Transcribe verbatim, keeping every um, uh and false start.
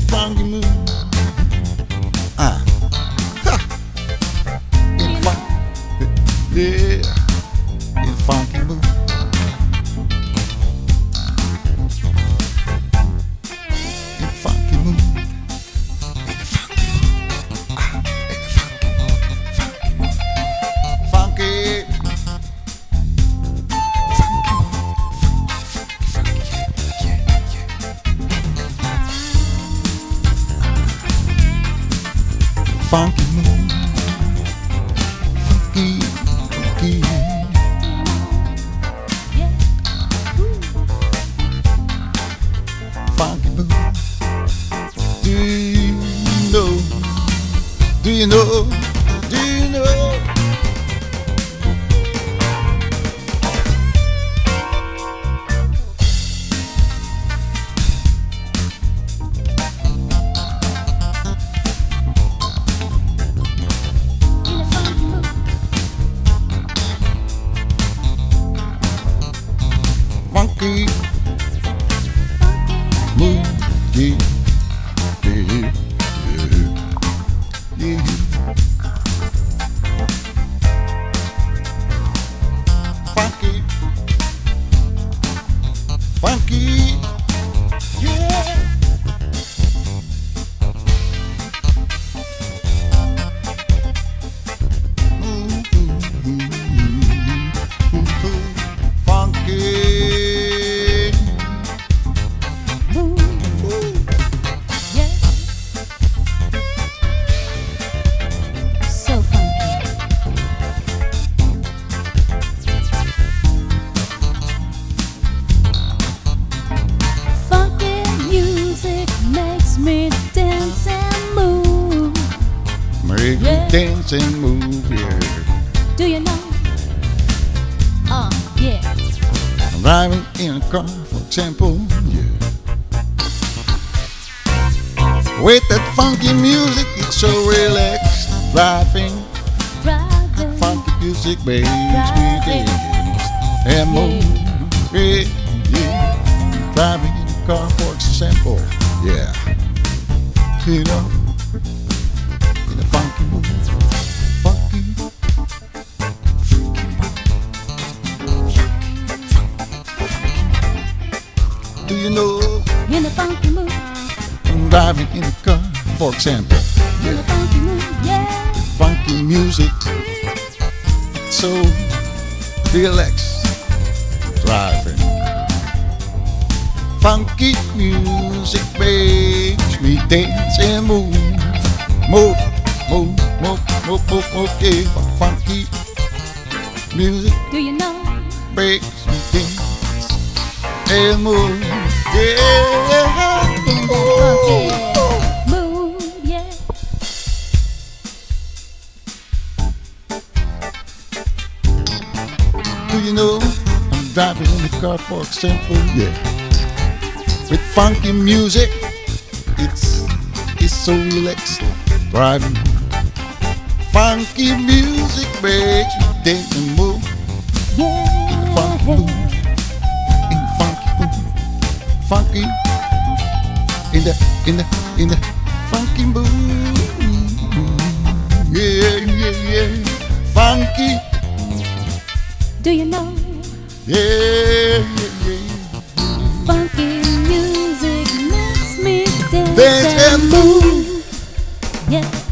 funky mood. Ah, ha. In fun, yeah, in funky mood. In funky mood. Ah, in funky mood. Funky. Funky mood, funky, funky. Funky mood. Do you know? Do you know? Do you know? Funky mood, yeah, yeah, yeah, yeah. Funky, funky, yeah. Mm, mm, mm, mm, mm, funky. Make me dance and move, yeah. Do you know? Uh, yeah. I'm driving in a car, for example, yeah. With that funky music, it's so relaxed. Driving, Driving. funky music makes me dance and move, yeah, yeah. Driving in a car, for example, yeah. You know. Funky mood, funky, do you know? In a funky mood. I'm driving in a car, for example. In a funky mood, yeah. Funky music, so relaxed. Driving. Funky music makes me dance and move, move. Move, move, move, move, move, yeah. Funky music Do you know? makes me dance and move, yeah. Funky mood, yeah. Do you know? I'm driving in the car, for example, yeah. With funky music, it's it's so relaxed. Driving. Funky music makes me dance and move. Yeah. In the funky mood, in the funky mood, funky, in the in the in the funky mood, yeah, yeah, yeah, funky, Do you know? yeah, yeah, yeah. Funky music makes me dance, Dance and and move. move. Yeah.